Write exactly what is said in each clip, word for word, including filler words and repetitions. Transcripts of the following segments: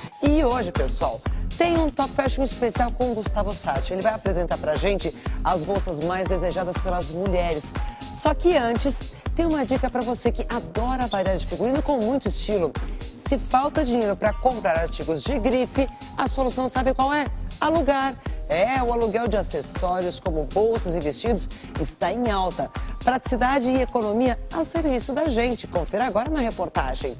E hoje, pessoal, tem um Top Fashion especial com o Gustavo Satti. Ele vai apresentar pra gente as bolsas mais desejadas pelas mulheres. Só que antes, tem uma dica pra você que adora variar de figurino com muito estilo. Se falta dinheiro para comprar artigos de grife, a solução sabe qual é? Alugar. É, o aluguel de acessórios como bolsas e vestidos está em alta. Praticidade e economia a serviço da gente. Confira agora na reportagem.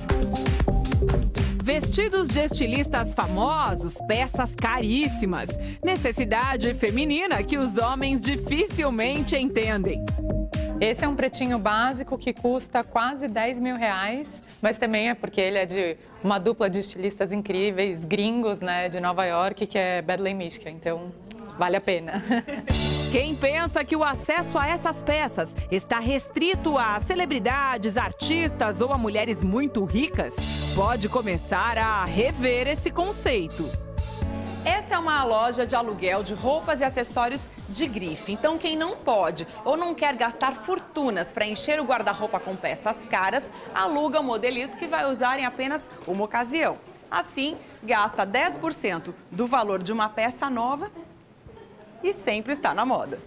Vestidos de estilistas famosos, peças caríssimas. Necessidade feminina que os homens dificilmente entendem. Esse é um pretinho básico que custa quase dez mil reais, mas também é porque ele é de uma dupla de estilistas incríveis, gringos, né, de Nova York, que é Bradley Mischka, então vale a pena. Quem pensa que o acesso a essas peças está restrito a celebridades, artistas ou a mulheres muito ricas, pode começar a rever esse conceito. Essa é uma loja de aluguel de roupas e acessórios de grife. Então, quem não pode ou não quer gastar fortunas para encher o guarda-roupa com peças caras, aluga o modelito que vai usar em apenas uma ocasião. Assim, gasta dez por cento do valor de uma peça nova e sempre está na moda.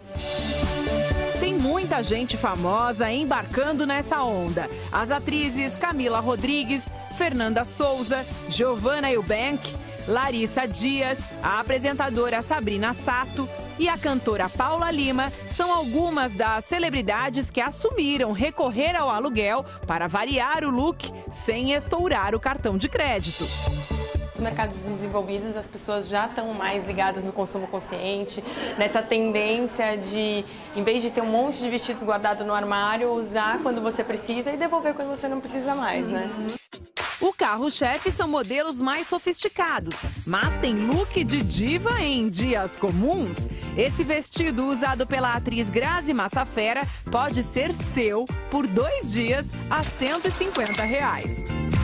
Tem muita gente famosa embarcando nessa onda. As atrizes Camila Rodrigues, Fernanda Souza, Giovanna Eubank, Larissa Dias, a apresentadora Sabrina Sato e a cantora Paula Lima são algumas das celebridades que assumiram recorrer ao aluguel para variar o look sem estourar o cartão de crédito. Nos mercados desenvolvidos, as pessoas já estão mais ligadas no consumo consciente, nessa tendência de, em vez de ter um monte de vestidos guardados no armário, usar quando você precisa e devolver quando você não precisa mais, né? O carro-chefe são modelos mais sofisticados, mas tem look de diva em dias comuns. Esse vestido usado pela atriz Grazi Massafera pode ser seu por dois dias a cento e cinquenta reais.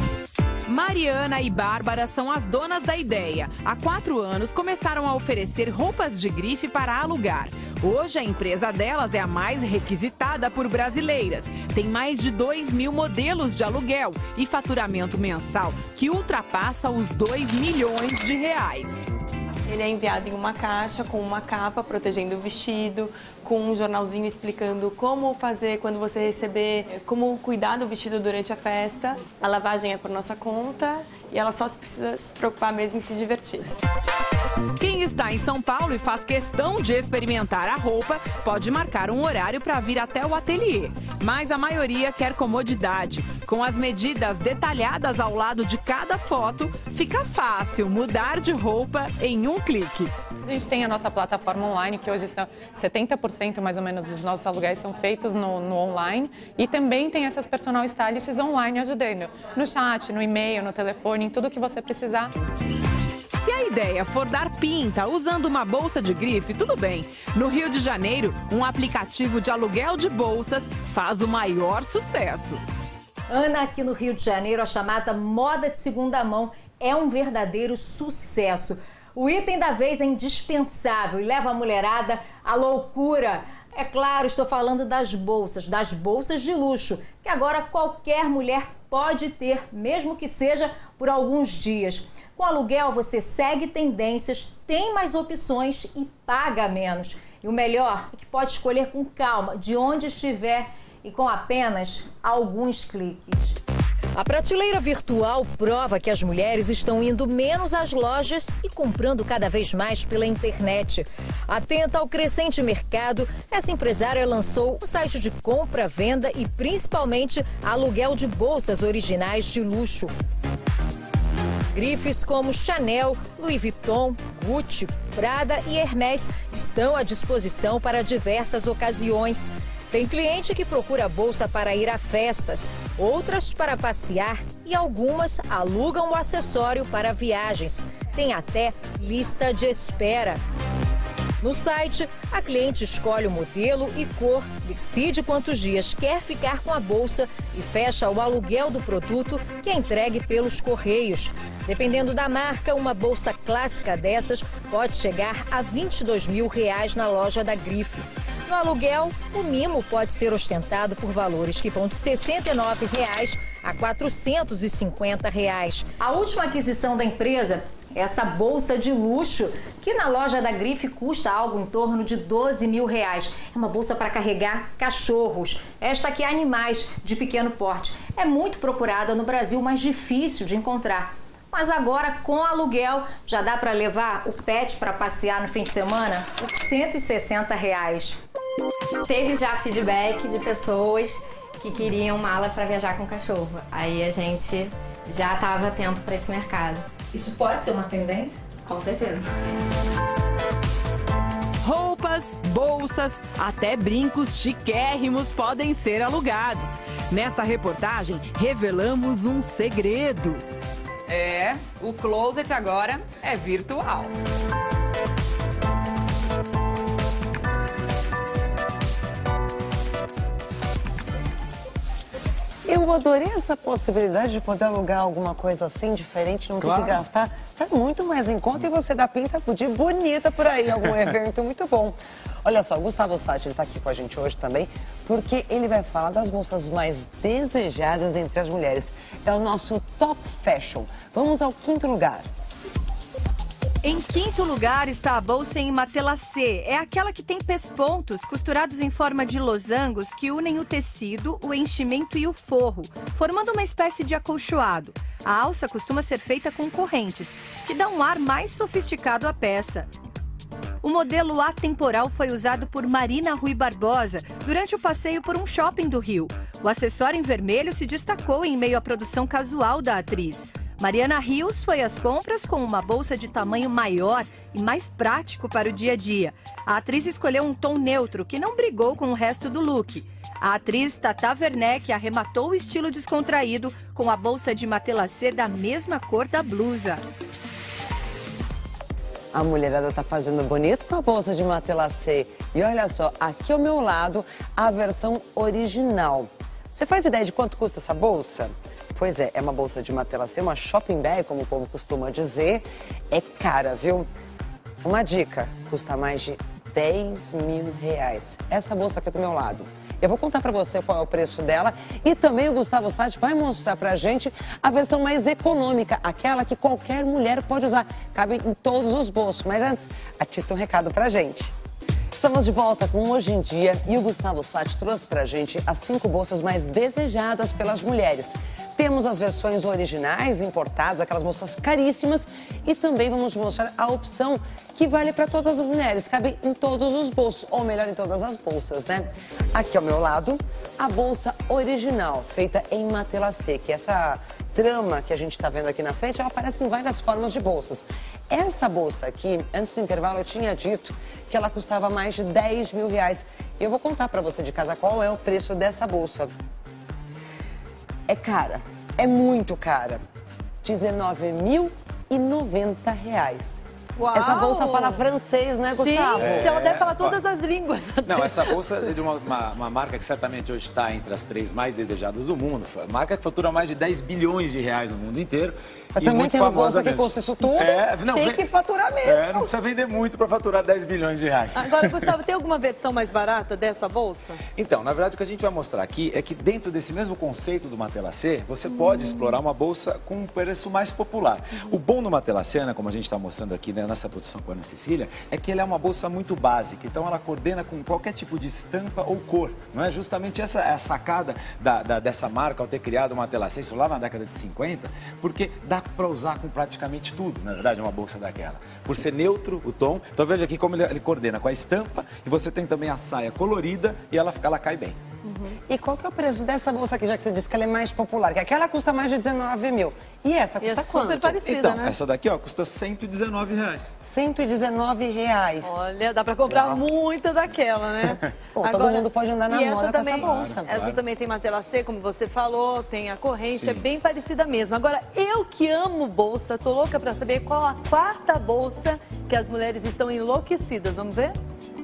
Mariana e Bárbara são as donas da ideia. Há quatro anos começaram a oferecer roupas de grife para alugar. Hoje a empresa delas é a mais requisitada por brasileiras. Tem mais de dois mil modelos de aluguel e faturamento mensal que ultrapassa os dois milhões de reais. Ele é enviado em uma caixa com uma capa protegendo o vestido, com um jornalzinho explicando como fazer quando você receber, como cuidar do vestido durante a festa. A lavagem é por nossa conta e ela só precisa se preocupar mesmo em se divertir. Quem está em São Paulo e faz questão de experimentar a roupa, pode marcar um horário para vir até o ateliê. Mas a maioria quer comodidade. Com as medidas detalhadas ao lado de cada foto, fica fácil mudar de roupa em um clique. A gente tem a nossa plataforma online, que hoje são setenta por cento mais ou menos dos nossos aluguéis são feitos no, no online. E também tem essas personal stylists online ajudando. No chat, no e-mail, no telefone, em tudo que você precisar. Se a ideia for dar pinta usando uma bolsa de grife, tudo bem. No Rio de Janeiro, um aplicativo de aluguel de bolsas faz o maior sucesso. Ana, aqui no Rio de Janeiro, a chamada moda de segunda mão é um verdadeiro sucesso. O item da vez é indispensável e leva a mulherada à loucura. É claro, estou falando das bolsas, das bolsas de luxo, que agora qualquer mulher pode ter, mesmo que seja por alguns dias. Com aluguel, você segue tendências, tem mais opções e paga menos. E o melhor é que pode escolher com calma, de onde estiver e com apenas alguns cliques. A prateleira virtual prova que as mulheres estão indo menos às lojas e comprando cada vez mais pela internet. Atenta ao crescente mercado, essa empresária lançou um site de compra, venda e principalmente aluguel de bolsas originais de luxo. Grifes como Chanel, Louis Vuitton, Gucci, Prada e Hermès estão à disposição para diversas ocasiões. Tem cliente que procura bolsa para ir a festas, outras para passear e algumas alugam o acessório para viagens. Tem até lista de espera. No site, a cliente escolhe o modelo e cor, decide quantos dias quer ficar com a bolsa e fecha o aluguel do produto, que é entregue pelos correios. Dependendo da marca, uma bolsa clássica dessas pode chegar a vinte e dois mil reais na loja da Grife. No aluguel, o mimo pode ser ostentado por valores que vão de sessenta e nove reais a quatrocentos e cinquenta reais. A última aquisição da empresa é essa bolsa de luxo, que na loja da Grife custa algo em torno de doze mil reais. É uma bolsa para carregar cachorros. Esta aqui é animais de pequeno porte. É muito procurada no Brasil, mas difícil de encontrar. Mas agora, com aluguel, já dá para levar o pet para passear no fim de semana por cento e sessenta reais. Teve já feedback de pessoas que queriam mala para viajar com o cachorro. Aí a gente já estava atento para esse mercado. Isso pode ser uma tendência? Com certeza. Roupas, bolsas, até brincos chiquérrimos podem ser alugados. Nesta reportagem, revelamos um segredo. É, o closet agora é virtual. Eu adorei essa possibilidade de poder alugar alguma coisa assim, diferente, não Claro. ter que gastar. Sai muito mais em conta e você dá pinta de bonita por aí, algum evento muito bom. Olha só, o Gustavo Sati está aqui com a gente hoje também, porque ele vai falar das bolsas mais desejadas entre as mulheres. É o nosso Top Fashion. Vamos ao quinto lugar. Em quinto lugar está a bolsa em matelassé. É aquela que tem pespontos costurados em forma de losangos que unem o tecido, o enchimento e o forro, formando uma espécie de acolchoado. A alça costuma ser feita com correntes, que dá um ar mais sofisticado à peça. O modelo atemporal foi usado por Marina Rui Barbosa durante o passeio por um shopping do Rio. O acessório em vermelho se destacou em meio à produção casual da atriz. Mariana Rios foi às compras com uma bolsa de tamanho maior e mais prático para o dia a dia. A atriz escolheu um tom neutro que não brigou com o resto do look. A atriz Tata Werneck arrematou o estilo descontraído com a bolsa de matelassé da mesma cor da blusa. A mulherada tá fazendo bonito com a bolsa de matelassé. E olha só, aqui ao meu lado, a versão original. Você faz ideia de quanto custa essa bolsa? Pois é, é uma bolsa de matelassé, uma shopping bag, como o povo costuma dizer. É cara, viu? Uma dica, custa mais de dez mil reais. Essa bolsa aqui do meu lado. Eu vou contar pra você qual é o preço dela e também o Gustavo Sati vai mostrar pra gente a versão mais econômica, aquela que qualquer mulher pode usar. Cabe em todos os bolsos. Mas antes, artista, um recado pra gente. Estamos de volta com Hoje em Dia e o Gustavo Sati trouxe pra gente as cinco bolsas mais desejadas pelas mulheres. Temos as versões originais, importadas, aquelas bolsas caríssimas e também vamos mostrar a opção que vale para todas as mulheres, cabe em todos os bolsos, ou melhor, em todas as bolsas, né? Aqui ao meu lado, a bolsa original, feita em matelassé, que essa trama que a gente está vendo aqui na frente, ela aparece em várias formas de bolsas. Essa bolsa aqui, antes do intervalo, eu tinha dito que ela custava mais de dez mil reais. Eu vou contar para você de casa qual é o preço dessa bolsa. É cara, é muito cara. dezenove mil e noventa reais. Uau. Essa bolsa fala francês, né, Gustavo? Gente, ela deve falar todas as línguas. Não, essa bolsa é de uma, uma, uma marca que certamente hoje está entre as três mais desejadas do mundo. A marca que fatura mais de dez bilhões de reais no mundo inteiro. Eu e também muito tenho uma famosa bolsa que mesmo. custa isso tudo, É, não, tem vem- que faturar mesmo. É, não precisa vender muito para faturar dez bilhões de reais. Agora, Gustavo, tem alguma versão mais barata dessa bolsa? Então, na verdade, o que a gente vai mostrar aqui é que dentro desse mesmo conceito do matelassé, você pode explorar uma bolsa com um preço mais popular. O bom do matelassé, né, como a gente está mostrando aqui, né, nessa produção com a Ana Cecília, é que ele é uma bolsa muito básica. Então, ela coordena com qualquer tipo de estampa ou cor. Não é justamente essa é a sacada da, da- dessa marca ao ter criado o matelassé, isso lá na década de cinquenta, porque dá para usar com praticamente tudo, na verdade, uma bolsa daquela. Por ser neutro o tom, então veja aqui como ele, ele coordena com a estampa e você tem também a saia colorida e ela, ela cai bem. E qual que é o preço dessa bolsa aqui, já que você disse que ela é mais popular? Que aquela custa mais de dezenove mil. E essa E é custa super quanto? parecida, Então, né? essa daqui, ó, custa cento e dezenove reais. cento e dezenove reais. Olha, dá pra comprar muita daquela, né? Pô, todo mundo pode andar na e moda essa com também, essa bolsa. Essa Claro. também tem matelassé, como você falou, tem a corrente, Sim. é bem parecida mesmo. Agora, eu que amo bolsa, tô louca pra saber qual a quarta bolsa que as mulheres estão enlouquecidas. Vamos ver?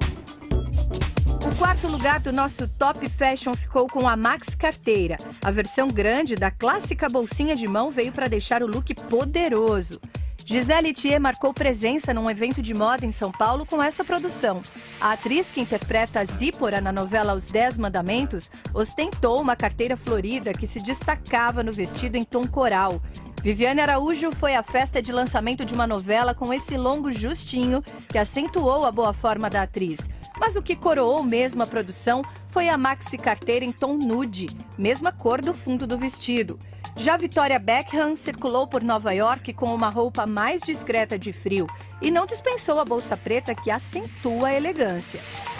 O quarto lugar do nosso Top Fashion ficou com a Max Carteira. A versão grande da clássica bolsinha de mão veio para deixar o look poderoso. Gisele Thier marcou presença num evento de moda em São Paulo com essa produção. A atriz que interpreta a Zípora na novela Os Dez Mandamentos ostentou uma carteira florida que se destacava no vestido em tom coral. Viviane Araújo foi à festa de lançamento de uma novela com esse longo justinho que acentuou a boa forma da atriz. Mas o que coroou mesmo a produção foi a maxi carteira em tom nude, mesma cor do fundo do vestido. Já Victoria Beckham circulou por Nova York com uma roupa mais discreta de frio e não dispensou a bolsa preta que acentua a elegância.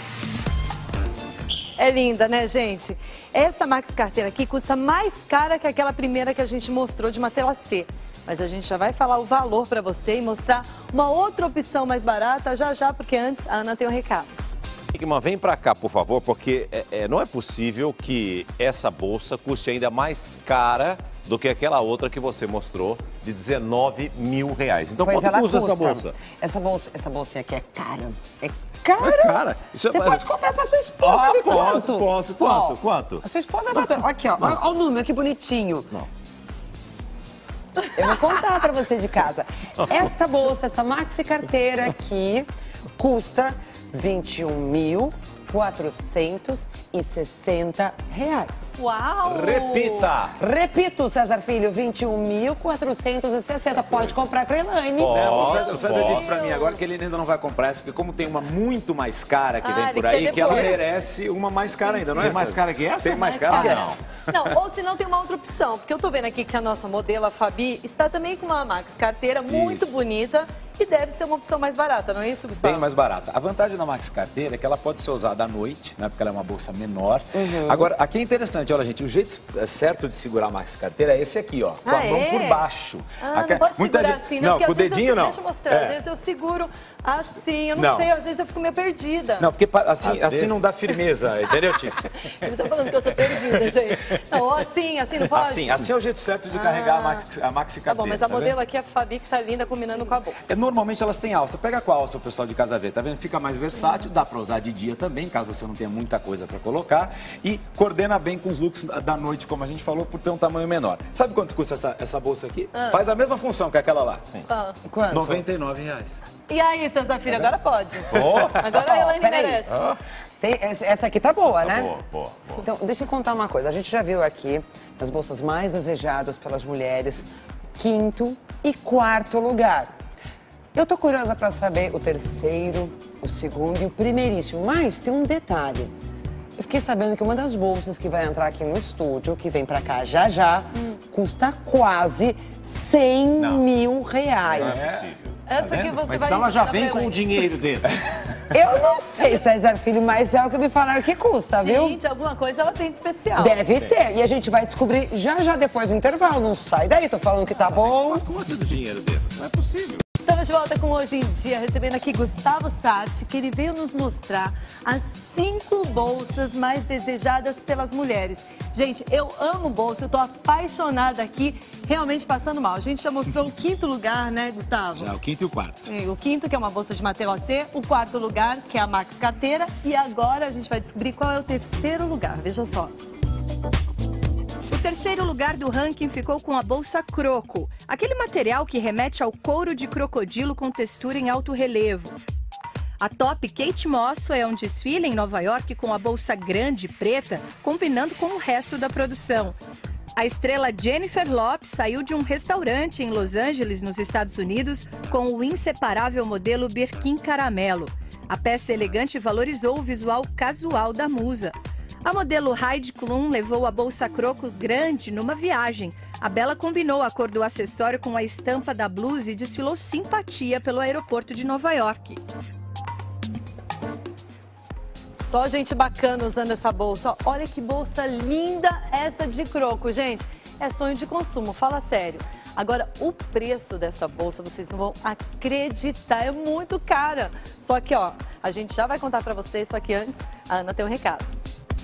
É linda, né, gente? Essa maxi carteira aqui custa mais cara que aquela primeira que a gente mostrou de Matelassé. Mas a gente já vai falar o valor para você e mostrar uma outra opção mais barata já já, porque antes a Ana tem um recado. Igman, vem pra cá, por favor, porque é, é, não é possível que essa bolsa custe ainda mais cara do que aquela outra que você mostrou, de dezenove mil reais. Então, Pois quanto ela custa, custa essa bolsa? Essa bolsa, essa bolsinha aqui é cara. É cara? É cara? Isso é- Você pode comprar pra sua esposa, Ah, sabe posso, quanto? posso. Quanto? Ó, Quanto? A sua esposa vai adorar. Aqui, ó. Olha olha o número, que bonitinho. Não. Eu vou contar pra você de casa. Esta bolsa, esta maxi carteira aqui, custa vinte e um mil quatrocentos e sessenta reais. Uau! Repita! Repito, César Filho, vinte e um mil quatrocentos e sessenta. Pode comprar pra Elaine. Posso, É, o César, o César posso. disse pra mim agora que ele ainda não vai comprar essa, porque como tem uma muito mais cara que Ah, vem ele por quer aí, que ela depois. merece uma mais cara ainda, não é? Tem mais César? cara que essa? Tem mais Mais cara que cara. essa. Não, ou se não tem uma outra opção, porque eu tô vendo aqui que a nossa modelo, a Fabi, está também com uma Max carteira muito Isso. bonita e deve ser uma opção mais barata, não é isso, Gustavo? Bem mais barata. A vantagem da Maxi Carteira é que ela pode ser usada à noite, né? Porque ela é uma bolsa menor. Agora, aqui é interessante, olha, gente, o jeito certo de segurar a Maxi Carteira é esse aqui, ó. Com Ah, a mão é? por baixo. Ah, Aqui- não pode muita segurar gente- assim, não, Não, porque com o às vezes dedinho eu, não. Deixa eu mostrar, É. às vezes eu seguro assim, eu não, Não. sei, às vezes eu fico meio perdida. Não, porque pa- assim, Às assim não vezes. dá firmeza, entendeu, Tícia? Ele tá falando que eu sou perdida, gente. Não, ou assim, assim, não pode? Assim, assim é o jeito certo de carregar a Maxi, a Maxi Tá Carteira. bom, mas a vendo? modelo aqui é a Fabi, que tá linda, combinando com a bolsa. É, normalmente elas têm alça. Pega qual alça o pessoal de casa vê, tá vendo? Fica mais versátil, dá pra usar de dia também, caso você não tenha muita coisa pra colocar. E coordena bem com os looks da noite, como a gente falou, por ter um tamanho menor. Sabe quanto custa essa, essa bolsa aqui? Faz a mesma função que aquela lá. Sim. Ah. Quanto? noventa e nove reais. E aí, César Filho, agora pode. Ó, Agora a Ó, Elaine peraí. merece. Tem- essa essa aqui tá boa, né? boa, boa, boa. Então, deixa eu contar uma coisa. A gente já viu aqui as bolsas mais desejadas pelas mulheres, quinto e quarto lugar. Eu tô curiosa para saber o terceiro, o segundo e o primeiríssimo. Mas tem um detalhe. Eu fiquei sabendo que uma das bolsas que vai entrar aqui no estúdio, que vem pra cá já já, custa quase cem mil reais. Essa aqui você Mas vai... então ela já dar vem pra com o Elaine. dinheiro dentro. Eu não sei, César Filho, mas é o que me falaram que custa, viu? Gente, alguma coisa ela tem de especial. Deve ter. E a gente vai descobrir já já depois do intervalo. Não sai daí, tô falando que tá bom. Quanto do dinheiro dentro? Não é possível. Estamos de volta com Hoje em Dia, recebendo aqui Gustavo Satti, que ele veio nos mostrar as cinco bolsas mais desejadas pelas mulheres. Gente, eu amo bolsa, eu tô apaixonada aqui, realmente passando mal. A gente já mostrou o quinto lugar, né, Gustavo? Já, o quinto e o quarto. É, O quinto, que é uma bolsa de Matelassé, o quarto lugar, que é a Max Carteira, e agora a gente vai descobrir qual é o terceiro lugar. Veja só. O terceiro lugar do ranking ficou com a bolsa croco, aquele material que remete ao couro de crocodilo com textura em alto relevo. A top Kate Moss foi a um desfile em Nova York com a bolsa grande preta, combinando com o resto da produção. A estrela Jennifer Lopez saiu de um restaurante em Los Angeles, nos Estados Unidos, com o inseparável modelo Birkin Caramelo. A peça elegante valorizou o visual casual da musa. A modelo Heidi Klum levou a bolsa croco grande numa viagem. A bela combinou a cor do acessório com a estampa da blusa e desfilou simpatia pelo aeroporto de Nova York. Só gente bacana usando essa bolsa. Olha que bolsa linda essa de croco, gente. É sonho de consumo, fala sério. Agora, o preço dessa bolsa, vocês não vão acreditar, é muito cara. Só que, ó, a gente já vai contar pra vocês, só que antes, a Ana tem um recado.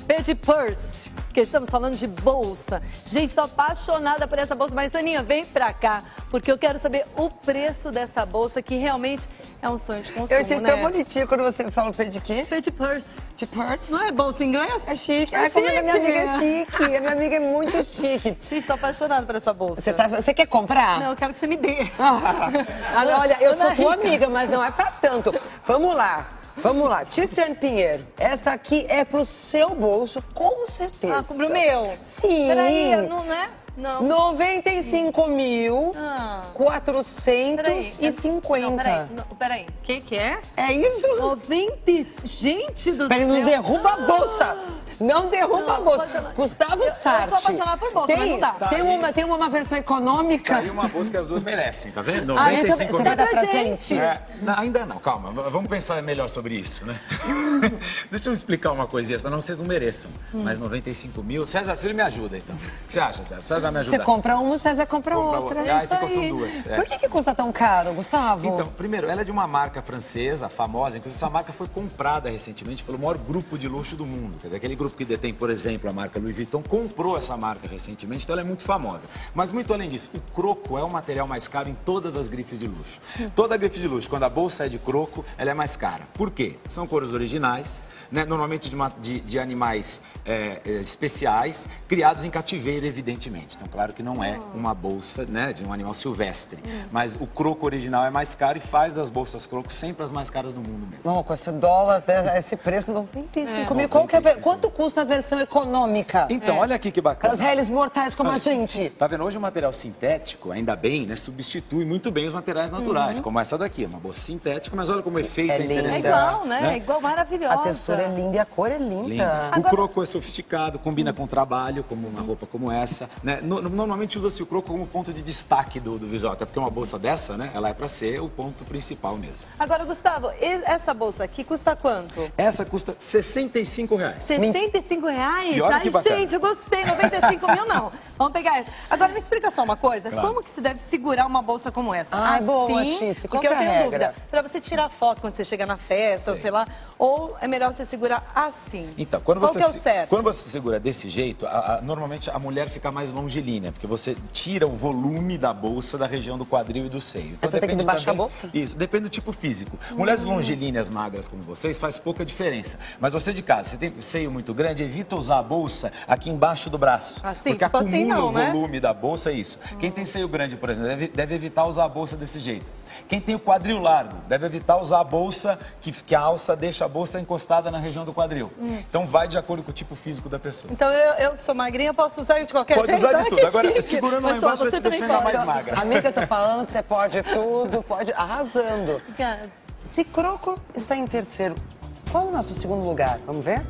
Petit Purse, porque estamos falando de bolsa. Gente, tô apaixonada por essa bolsa, mas Aninha, vem pra cá, porque eu quero saber o preço dessa bolsa, que realmente é um sonho de consumo, Eu achei né? tão bonitinho quando você falou Petit quê? Petit Purse. Petit Purse? Não é bolsa em inglês? É chique. É Ai, como chique. a minha amiga é chique. A minha amiga é muito chique. Gente, tô apaixonada por essa bolsa. Você, tá, você quer comprar? Não, eu quero que você me dê. Ah, olha, eu Dona sou tua Rita. amiga, mas não é pra tanto. Vamos lá. Vamos lá, Tiziane Pinheiro, essa aqui é pro seu bolso, com certeza. Ah, pro meu? Sim. Peraí, eu não, né? Não. noventa e cinco mil, Ah. quatrocentos e cinquenta. Não, peraí, não, peraí. O que que é? É isso? noventa. Gente do Peraí, céu. não derruba a bolsa. Não derruba Não, a bolsa. apaixonada. Gustavo Eu- eu sou Sarti. apaixonada por bolsa, tem, mas não dá. Tem uma, tem uma versão econômica. Tá aí uma bolsa que as duas merecem, tá vendo? Ah, então noventa e cinco você mil. vai dar pra gente? É, não, ainda não, calma. v- Vamos pensar melhor sobre isso, né? Deixa eu explicar uma coisinha, senão vocês não mereçam. Hum. Mas noventa e cinco mil, César Filho me ajuda, então. O que você acha, César? César vai me ajudar. Você compra uma, o César compra, Compra outra. outra. Ah, Isso ficou, são aí. duas, é. Por que, que custa tão caro, Gustavo? Então, primeiro, ela é de uma marca francesa, famosa, inclusive essa marca foi comprada recentemente pelo maior grupo de luxo do mundo. Quer dizer, aquele grupo que detém, por exemplo, a marca Louis Vuitton, comprou essa marca recentemente, então ela é muito famosa. Mas muito além disso, o croco é o material mais caro em todas as grifes de luxo. Toda grife de luxo, quando a bolsa é de croco, ela é mais cara. Por quê? São cores originais, né, normalmente de, uma- de- de animais é, é, especiais, criados em cativeiro, evidentemente. Então, claro que não é uma bolsa, né, de um animal silvestre. Mas o croco original é mais caro e faz das bolsas croco sempre as mais caras do mundo mesmo. Não, com esse dólar, esse preço, noventa e cinco É. mil. Qual que é a ver- Quanto custa a versão econômica? Então, olha aqui que bacana. Aquelas réis mortais como a Olha, gente. Tá vendo? Hoje o material sintético, ainda bem, né, substitui muito bem os materiais naturais, Uhum. como essa daqui, uma bolsa sintética, mas olha como o efeito é, É linda. interessante. É igual, né? É igual, maravilhosa. A textura é linda e a cor é linda. Linda. O croco é sofisticado, combina com trabalho, como uma roupa como essa. Né? No- normalmente usa-se o croco como ponto de destaque do, do visual, até porque uma bolsa dessa, né, ela é para ser o ponto principal mesmo. Agora, Gustavo, e- essa bolsa aqui custa quanto? Essa custa sessenta e cinco reais. sessenta e cinco reais? E olha Ai, que bacana. gente, eu gostei. noventa e cinco mil não. Vamos pegar essa. Agora, me explica só uma coisa. Claro. Como que se deve segurar uma bolsa como essa? Ai, boa, Tice. Qual Porque que é eu a tenho regra? dúvida. Pra você tirar foto quando você chega na festa, ou sei lá, ou é melhor você segurar assim? Então, quando Qual você, que é o se- certo? quando você segura desse jeito, a- a- normalmente a mulher fica mais longilínea, porque você tira o volume da bolsa da região do quadril e do seio. Então, Então tem que depende baixar também- a bolsa? Isso, depende do tipo físico. Mulheres longilíneas, magras como vocês, faz pouca diferença. Mas você de casa, você tem seio muito grande, evita usar a bolsa aqui embaixo do braço. Assim, porque tipo acumula assim não, o né? volume da bolsa, é isso. Quem tem seio grande, por exemplo, deve, deve evitar usar a bolsa desse jeito. Quem tem o quadril largo, deve evitar usar a bolsa, que, que a alça deixa a bolsa encostada na região do quadril. Hum. Então vai de acordo com o tipo físico da pessoa. Então, eu, eu que sou magrinha, posso usar de qualquer Pode jeito? usar de Ai, tudo. que Agora, chique. segurando lá Mas só embaixo, eu você te também deixo ainda pode. mais magra. Amiga, eu tô falando que você pode tudo, pode arrasando. Obrigada. Se croco está em terceiro, qual é o nosso segundo lugar? Vamos ver?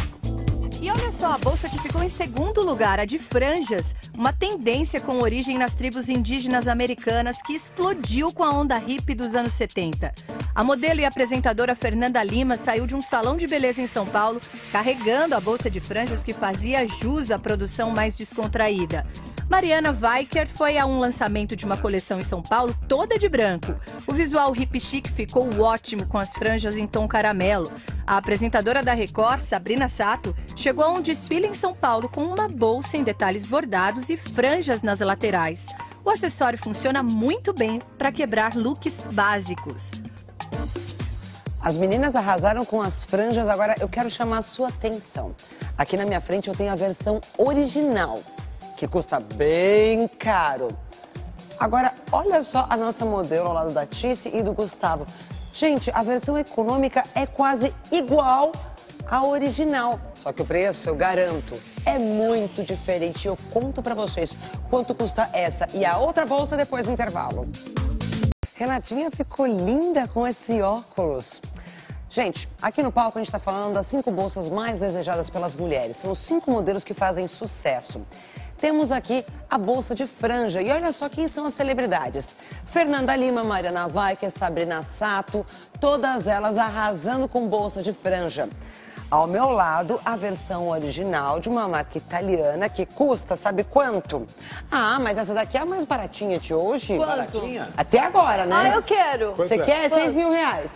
E olha só a bolsa que ficou em segundo lugar, a de franjas, uma tendência com origem nas tribos indígenas americanas que explodiu com a onda hippie dos anos setenta. A modelo e apresentadora Fernanda Lima saiu de um salão de beleza em São Paulo carregando a bolsa de franjas que fazia jus à produção mais descontraída. Mariana Weicker foi a um lançamento de uma coleção em São Paulo toda de branco. O visual hip chic ficou ótimo com as franjas em tom caramelo. A apresentadora da Record, Sabrina Sato, chegou a um desfile em São Paulo com uma bolsa em detalhes bordados e franjas nas laterais. O acessório funciona muito bem para quebrar looks básicos. As meninas arrasaram com as franjas, agora eu quero chamar a sua atenção. Aqui na minha frente eu tenho a versão original, que custa bem caro. Agora, olha só a nossa modelo ao lado da Tice e do Gustavo. Gente, a versão econômica é quase igual à original. Só que o preço, eu garanto, é muito diferente. Eu conto pra vocês quanto custa essa e a outra bolsa depois do intervalo. Renatinha ficou linda com esse óculos. Gente, aqui no palco a gente está falando das cinco bolsas mais desejadas pelas mulheres. São os cinco modelos que fazem sucesso. Temos aqui a bolsa de franja. E olha só quem são as celebridades. Fernanda Lima, Mariana Weicker, Sabrina Sato, todas elas arrasando com bolsa de franja. Ao meu lado, a versão original de uma marca italiana que custa, sabe quanto? Ah, mas essa daqui é a mais baratinha de hoje. Quanto? Baratinha? Até agora, né? Ah, eu quero. Você Quanto é? quer? Seis mil reais.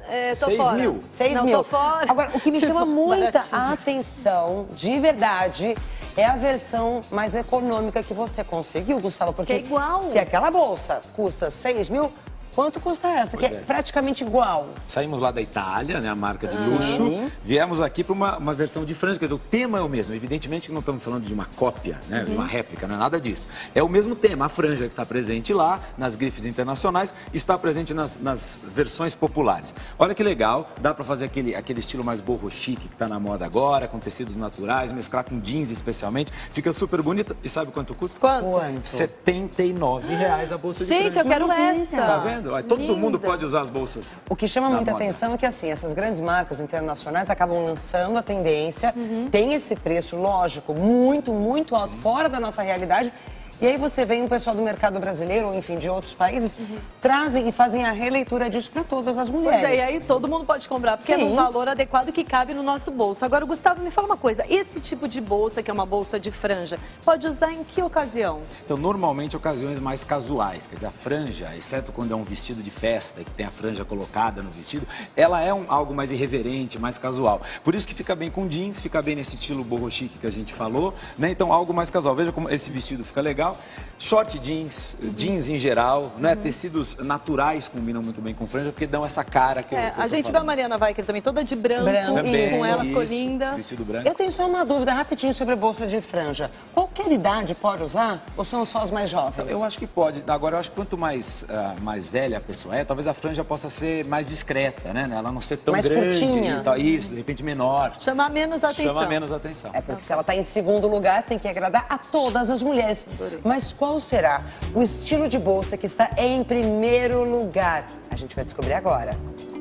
é, tô Seis fora. mil? Seis Não, mil. tô fora. Agora, o que me chama muita Baratinho. atenção, de verdade, é a versão mais econômica que você conseguiu, Gustavo. Porque Que é igual. se aquela bolsa custa seis mil, quanto custa essa? Que é Pois é. praticamente igual. Saímos lá da Itália, né, a marca de Sim. luxo, viemos aqui para uma, uma versão de franja, quer dizer, o tema é o mesmo. Evidentemente que não estamos falando de uma cópia, né, de uma réplica, não é nada disso. É o mesmo tema, a franja que está presente lá, nas grifes internacionais, está presente nas, nas versões populares. Olha que legal, dá para fazer aquele, aquele estilo mais boho chique que está na moda agora, com tecidos naturais, mesclar com jeans especialmente, fica super bonita. E sabe quanto custa? Quanto? Quanto? setenta e nove reais a bolsa de Gente, franja. eu quero essa. Tá vendo? Olha, todo Linda. mundo pode usar as bolsas. O que chama da muita moda. atenção é que, assim, essas grandes marcas internacionais acabam lançando a tendência, tem esse preço, lógico, muito, muito alto, fora da nossa realidade. E aí você vem um pessoal do mercado brasileiro, ou enfim, de outros países, trazem e fazem a releitura disso para todas as mulheres. Pois é, e aí todo mundo pode comprar, porque Sim. é num valor adequado que cabe no nosso bolso. Agora, Gustavo, me fala uma coisa, esse tipo de bolsa, que é uma bolsa de franja, pode usar em que ocasião? Então, normalmente, ocasiões mais casuais. Quer dizer, a franja, exceto quando é um vestido de festa, que tem a franja colocada no vestido, ela é um, algo mais irreverente, mais casual. Por isso que fica bem com jeans, fica bem nesse estilo boho chique que a gente falou, né? Então, algo mais casual. Veja como esse vestido fica legal. Short jeans, jeans em geral, né? Tecidos naturais combinam muito bem com franja, porque dão essa cara que eu, É, que eu a tô gente vê a falando. Mariana Weicker também, toda de branco, Branco, Também, com ela ficou isso, linda. Vestido branco. Eu tenho só uma dúvida rapidinho sobre bolsa de franja. Qualquer idade pode usar ou são só as mais jovens? Eu acho que pode. Agora, eu acho que quanto mais, uh, mais velha a pessoa é, talvez a franja possa ser mais discreta, né? Ela não ser tão Mais grande. curtinha. E tal. Isso, de repente menor. Chamar menos atenção. Chama menos atenção. É porque se ela está em segundo lugar, tem que agradar a todas as mulheres. Mas qual será o estilo de bolsa que está em primeiro lugar? A gente vai descobrir agora.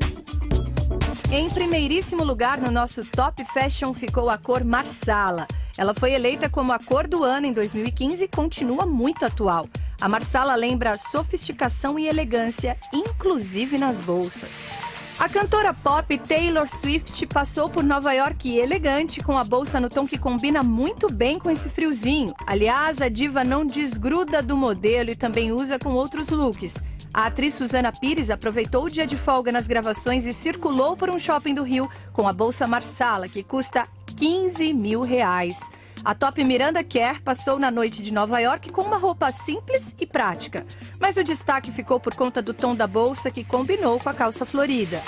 Em primeiríssimo lugar no nosso Top Fashion ficou a cor Marsala. Ela foi eleita como a cor do ano em dois mil e quinze e continua muito atual. A Marsala lembra sofisticação e elegância, inclusive nas bolsas. A cantora pop Taylor Swift passou por Nova York elegante, com a bolsa no tom que combina muito bem com esse friozinho. Aliás, a diva não desgruda do modelo e também usa com outros looks. A atriz Suzana Pires aproveitou o dia de folga nas gravações e circulou por um shopping do Rio com a bolsa Marsala, que custa quinze mil reais. A top Miranda Kerr passou na noite de Nova York com uma roupa simples e prática. Mas o destaque ficou por conta do tom da bolsa, que combinou com a calça florida.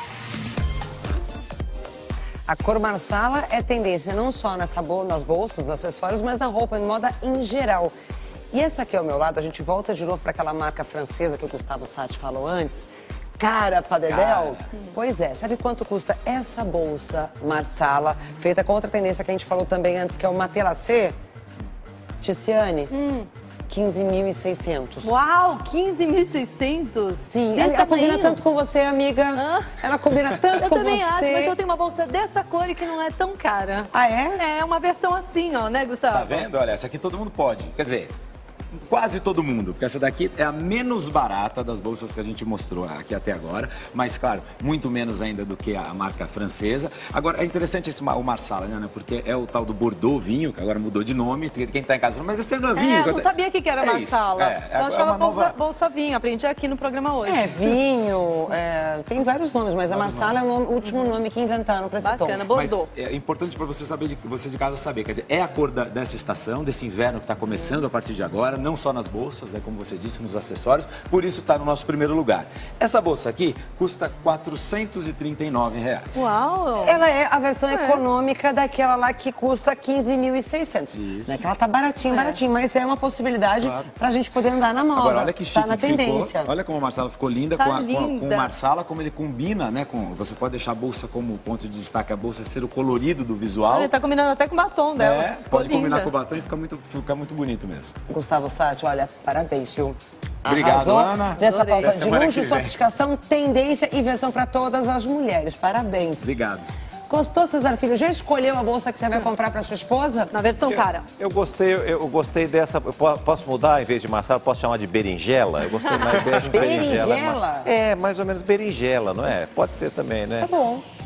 A cor Marsala é tendência não só nessa bol nas bolsas, nos acessórios, mas na roupa e moda em geral. E essa aqui ao meu lado, a gente volta de novo para aquela marca francesa que o Gustavo Satti falou antes. Cara, Padedel? Pois é, sabe quanto custa essa bolsa Marsala, feita com outra tendência que a gente falou também antes, que é o matelassé? Ticiane? Hum. quinze mil e seiscentos. Uau, quinze mil e seiscentos? Sim, ela, ela combina tanto com você, amiga. Hã? Ela combina tanto eu com você. Eu também acho, mas eu tenho uma bolsa dessa cor e que não é tão cara. Ah, é? É uma versão assim, ó, né, Gustavo? Tá vendo? Olha, essa aqui todo mundo pode. Quer dizer, quase todo mundo, porque essa daqui é a menos barata das bolsas que a gente mostrou aqui até agora, mas claro, muito menos ainda do que a marca francesa. Agora, é interessante esse, o Marsala, né, porque é o tal do Bordeaux vinho, que agora mudou de nome, quem tá em casa fala, mas esse não é vinho. É, eu não sabia o que era é Marsala. Isso, é, eu é achava uma bolsa, nova... bolsa vinho, aprendi aqui no programa hoje. É, vinho, é, tem vários nomes, mas a Marsala é o nome, último nome que inventaram para esse tom. Bacana, Bordeaux. Mas é importante para você saber, de, você de casa saber, quer dizer, é a cor da, dessa estação, desse inverno que está começando a partir de agora, não só nas bolsas, é como você disse, nos acessórios, por isso está no nosso primeiro lugar. Essa bolsa aqui custa quatrocentos e trinta e nove reais. Uau! Ela é a versão é. econômica daquela lá que custa quinze mil e seiscentos. Isso. Não é que ela tá baratinha, é. baratinha, mas é uma possibilidade claro. Pra gente poder andar na moda. Agora, olha que chique tá na que tendência. Ficou. Olha como a Marsala ficou linda, tá com, a, linda. com, a, com o Marsala, como ele combina, né? Com, você pode deixar a bolsa como ponto de destaque, a bolsa ser o colorido do visual. Olha, tá combinando até com o batom dela. É, ficou pode linda. combinar com o batom e fica muito, fica muito bonito mesmo. Gustavo Satti, olha, parabéns, viu? Obrigado, Arrasou Ana. Nessa Adorei. pauta de luxo, sofisticação, tendência e versão para todas as mulheres. Parabéns. Obrigado. Gostou, Cesar Filho? Já escolheu a bolsa que você vai comprar para sua esposa? Na versão cara. Eu gostei, eu, eu gostei dessa. Eu posso mudar, em vez de Marsala, posso chamar de berinjela? Eu gostei mais de berinjela. Berinjela? É, mais ou menos berinjela, não é? Pode ser também, né? Tá bom.